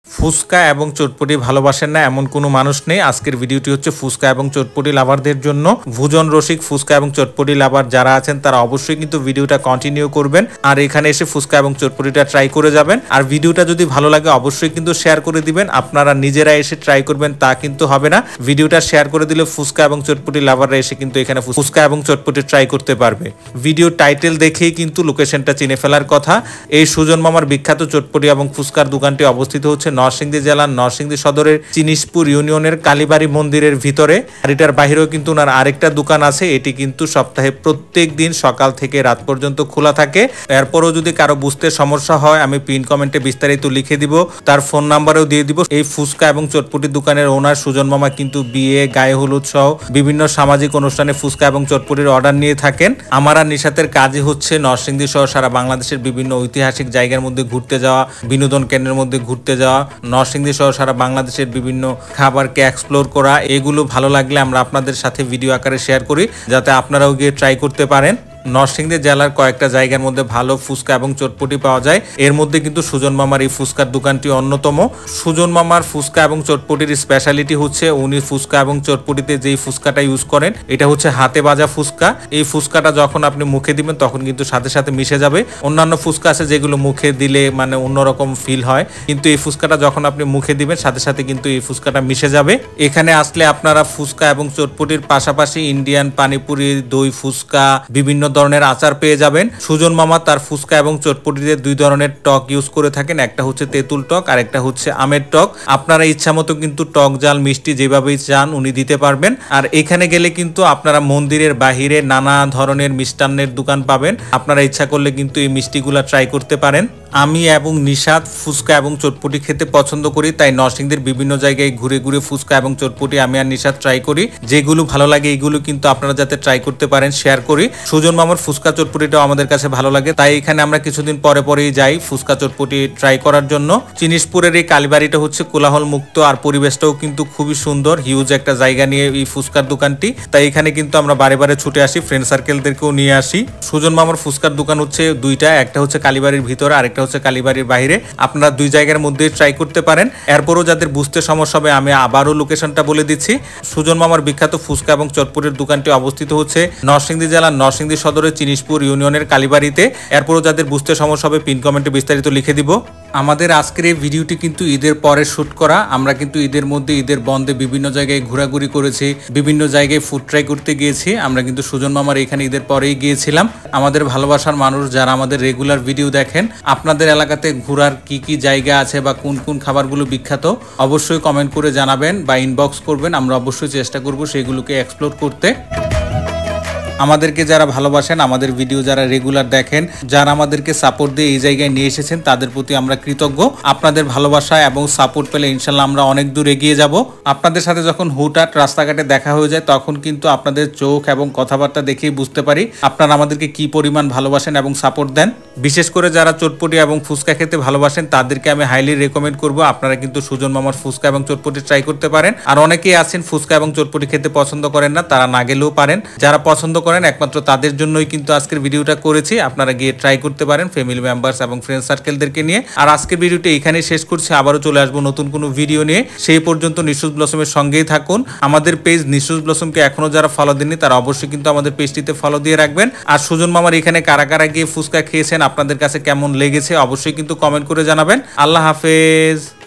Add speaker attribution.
Speaker 1: ফুচকা এবং চটপটি ভালোবাসেন না এমন কোনো মানুষ নেই। আজকের ভিডিওটি হচ্ছে ফুচকা এবং চটপটি লাভারদের জন্য। ভোজন রসিক ফুচকা এবং চটপটি লাভার যারা আছেন তারা অবশ্যই কিন্তু ভিডিওটা কন্টিনিউ করবেন আর এখানে এসে ফুচকা এবং চটপটিটা ট্রাই করে যাবেন। আর ভিডিওটা যদি ভালো লাগে অবশ্যই কিন্তু শেয়ার করে দিবেন। আপনারা নিজেরা এসে ট্রাই করবেন তা কিন্তু হবে না, ভিডিওটা শেয়ার করে দিলে ফুচকা এবং চটপটি লাভাররা এসে কিন্তু এখানে ফুচকা এবং চটপটি ট্রাই করতে পারবে। ভিডিও টাইটেল দেখেই কিন্তু লোকেশনটা চিনে ফেলার কথা। এই সুজন মামার বিখ্যাত চটপটি এবং ফুচকার দোকানটি অবস্থিত হচ্ছে নরসিংদী জেলার নরসিংদী সদরের চিনিশপুর ইউনিয়নের কালীবাড়ি মন্দিরের ভিতরে। আর এটার বাহিরেও কিন্তু ওনার আরেকটা দোকান আছে, এটি কিন্তু সপ্তাহে প্রত্যেক দিন সকাল থেকে রাত পর্যন্ত খোলা থাকে। এরপরও যদি কারো বুঝতে সমস্যা হয় আমি পিন কমেন্টে বিস্তারিত লিখে দিব, তার ফোন নাম্বারও দিয়ে দিব। এই ফুচকা এবং চটপটি দোকানের ওনার সুজন মামা কিন্তু বিয়ে, গায়ে হলুদ সহ বিভিন্ন সামাজিক অনুষ্ঠানে ফুচকা এবং চটপটির অর্ডার নিয়ে থাকেন। আমার আর নিশাতের কাজই হচ্ছে নরসিংদী সহ সারা বাংলাদেশের বিভিন্ন ঐতিহাসিক জায়গার মধ্যে ঘুরতে যাওয়া, বিনোদন কেন্দ্রের মধ্যে ঘুরতে যাওয়া, নরসিংদী সহ সারা বাংলাদেশের বিভিন্ন খাবারকে এক্সপ্লোর করা। এগুলো ভালো লাগলে আমরা আপনাদের সাথে ভিডিও আকারে শেয়ার করি যাতে আপনারাও গিয়ে ট্রাই করতে পারেন। নরসিংদী জেলার কয়েকটা জায়গার মধ্যে ভালো ফুচকা এবং চটপটি পাওয়া যায়, এর মধ্যে কিন্তু সুজন মামার এই ফুচকার দোকানটি অন্যতম। সুজন মামার ফুচকা এবং চটপটির স্পেশালিটি হচ্ছে উনি ফুচকা এবং চটপটিতে যেই ফুচকাটা ইউজ করেন এটা হচ্ছে হাতে ভাজা ফুচকা। এই ফুচকাটা যখন আপনি মুখে দিবেন তখন কিন্তু সাথে সাথে মিশে যাবে। অন্যান্য ফুচকা আছে যেগুলো মুখে দিলে মানে অন্যরকম ফিল হয়, কিন্তু এই ফুচকাটা যখন আপনি মুখে দিবেন সাথে সাথে কিন্তু এই ফুচকাটা মিশে যাবে। এখানে আসলে আপনারা ফুচকা এবং চটপটির পাশাপাশি ইন্ডিয়ান পানিপুরি, দই ফুচকা, বিভিন্ন ধরনের আচার পেয়ে যাবেন। সুজন মামা তার ফুচকা এবং চটপটিতে দুই ধরনের টক ইউজ করে থাকেন, একটা হচ্ছে তেঁতুল টক আর একটা হচ্ছে আমের টক। আপনারা ইচ্ছা মতো কিন্তু টক ঝাল মিষ্টি যেভাবেই চান উনি দিতে পারবেন। আর এখানে গেলে কিন্তু আপনারা মন্দিরের বাহিরে নানা ধরনের মিষ্টান্নের দোকান পাবেন, আপনারা ইচ্ছা করলে কিন্তু এই মিষ্টিগুলা ট্রাই করতে পারেন। আমি এবং নিশাত ফুচকা এবং চটপটি খেতে পছন্দ করি, তাই নরসিংদীর বিভিন্ন জায়গায় ঘুরে ঘুরে ফুচকা এবং চটপটি আমি আর নিশাত ট্রাই করি। যেগুলো ভালো লাগে এগুলো কিন্তু আপনারা যাতে ট্রাই করতে পারেন শেয়ার করি। সুজন মামার ফুচকা চটপটিটাও আমাদের কাছে ভালো লাগে, তাই এখানে আমরা কিছুদিন পরে পরেই যাই ফুচকা চটপটি ট্রাই করার জন্য। চিনিশপুরের এই কালীবাড়িটা হচ্ছে কোলাহল মুক্ত আর পরিবেশটাও কিন্তু খুবই সুন্দর, হিউজ একটা জায়গা নিয়ে এই ফুচকার দোকানটি, তাই এখানে কিন্তু আমরা বারে বারে ছুটে আসি, ফ্রেন্ড সার্কেলদেরকেও নিয়ে আসি। সুজন মামার ফুচকার দোকান হচ্ছে দুইটা, একটা হচ্ছে কালীবাড়ির ভিতরে আর একটা হচ্ছে কালীবাড়ির বাইরে। আপনারা দুই জায়গার মধ্যে ট্রাই করতে পারেন। এরপরও যাদের বুঝতে সমস্যা হবে আমি আবারও লোকেশনটা বলে দিচ্ছি। সুজন মামার বিখ্যাত ফুচকা এবং চটপটির দোকানটি অবস্থিত হচ্ছে নরসিংদী জেলার নরসিংদী সদরের চিনিশপুর ইউনিয়নের কালীবাড়িতে। এরপরও যাদের বুঝতে সমস্যা হবে পিন কমেন্টে বিস্তারিত লিখে দিব। আমাদের আজকের এই ভিডিওটি কিন্তু ঈদের পরে শুট করা। আমরা কিন্তু ঈদের মধ্যে, ঈদের বন্ধে বিভিন্ন জায়গায় ঘোরাঘুরি করেছি, বিভিন্ন জায়গায় ফুড ট্রাই করতে গিয়েছি। আমরা কিন্তু সুজন মামার এখানে ঈদের পরেই গিয়েছিলাম। আমাদের ভালোবাসার মানুষ যারা আমাদের রেগুলার ভিডিও দেখেন, আপনাদের এলাকাতে ঘোরার কি কি জায়গা আছে বা কোন কোন খাবারগুলো বিখ্যাত অবশ্যই কমেন্ট করে জানাবেন বা ইনবক্স করবেন, আমরা অবশ্যই চেষ্টা করব সেগুলোকে এক্সপ্লোর করতে। আমাদেরকে যারা ভালোবাসেন, আমাদের ভিডিও যারা রেগুলার দেখেন, যারা আমাদেরকে সাপোর্ট দিয়ে এই জায়গায় নিয়ে এসেছেন তাদের প্রতি আমরা কৃতজ্ঞ। আপনাদের ভালোবাসা এবং সাপোর্ট পেলে ইনশাল্লাহ আমরা অনেক দূর এগিয়ে যাব। আপনাদের সাথে যখন হুটহাট রাস্তাঘাটে দেখা হয়ে যায় তখন কিন্তু আপনাদের চোখ এবং কথাবার্তা দেখেই বুঝতে পারি আপনারা আমাদেরকে কি পরিমাণ ভালোবাসেন এবং সাপোর্ট দেন। বিশেষ করে যারা চটপটি এবং ফুচকা খেতে ভালোবাসেন তাদেরকে আমি হাইলি রেকমেন্ড করব আপনারা কিন্তু সুজন মামার ফুচকা এবং চটপটি ট্রাই করতে পারেন। আর অনেকেই আছেন ফুচকা এবং চটপটি খেতে পছন্দ করেন না, তারা না গেলেও পারেন। যারা পছন্দ করেন একমাত্র তাদের জন্যই কিন্তু আজকের ভিডিওটা করেছি, আপনারা গিয়ে ট্রাই করতে পারেন ফ্যামিলি মেম্বার্স এবং ফ্রেন্ড সার্কেলদেরকে নিয়ে। আর আজকের ভিডিওটি এখানেই শেষ করছি, আবারও চলে আসবো নতুন কোনো ভিডিও নিয়ে। সেই পর্যন্ত নিশুজ ব্লসমের সঙ্গেই থাকুন। আমাদের পেজ নিশুজ ব্লসমকে এখনো যারা ফলো দেননি তারা অবশ্যই কিন্তু আমাদের পেজটিতে ফলো দিয়ে রাখবেন। আর সুজন মামার এখানে কারা কারা গিয়ে ফুচকা খেয়েছেন, আপনাদের কাছে কেমন লেগেছে অবশ্যই কিন্তু কমেন্ট করে জানাবেন। আল্লাহ হাফেজ।